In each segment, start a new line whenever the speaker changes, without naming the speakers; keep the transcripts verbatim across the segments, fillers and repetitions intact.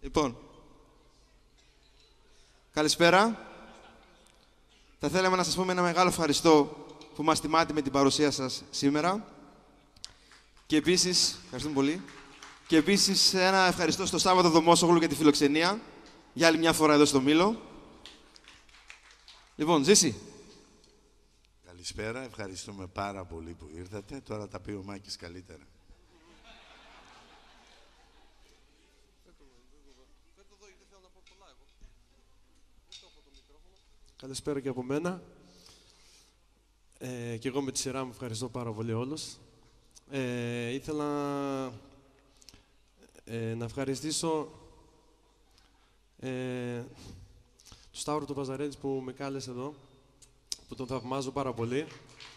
Λοιπόν, καλησπέρα. Θα θέλαμε να σας πούμε ένα μεγάλο ευχαριστώ που μας τιμάτε με την παρουσία σας σήμερα. Και επίσης, ευχαριστούμε πολύ. Και επίσης ένα ευχαριστώ στο Σάββατο Δωμόσογλου για τη φιλοξενία. Για άλλη μια φορά εδώ στο Μήλο. Λοιπόν, Ζήση.
Καλησπέρα, ευχαριστούμε πάρα πολύ που ήρθατε. Τώρα τα πει ο Μάκης καλύτερα.
Καλησπέρα και από μένα. Ε, και εγώ με τη σειρά μου ευχαριστώ πάρα πολύ όλους. Ε, ήθελα ε, να ευχαριστήσω ε, τον Σταύρο του Βαζαρέτης που με κάλεσε εδώ, που τον θαυμάζω πάρα πολύ.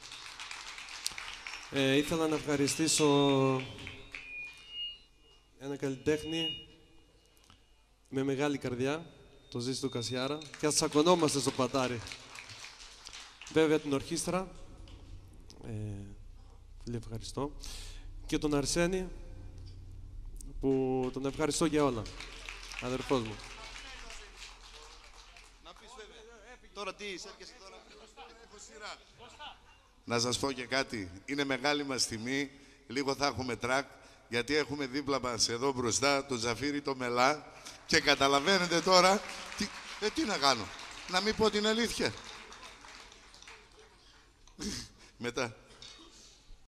Ε, ήθελα να ευχαριστήσω ένα καλλιτέχνη με μεγάλη καρδιά, το Ζήση του Κασιάρα, και ας τσακωνόμαστε στο πατάρι. Βέβαια την ορχήστρα, ε, φίλε ευχαριστώ, και τον Αρσένη, που τον ευχαριστώ για όλα, αδερφός μου.
Να πεις βέβαια, τώρα τι, έρχεσαι τώρα.
Να σας πω και κάτι, είναι μεγάλη μας τιμή, λίγο θα έχουμε τρακ, γιατί έχουμε δίπλα μας εδώ μπροστά τον Ζαφύρι το Μελά και καταλαβαίνετε τώρα, τι, ε, τι να κάνω, να μην πω την αλήθεια. Μετά.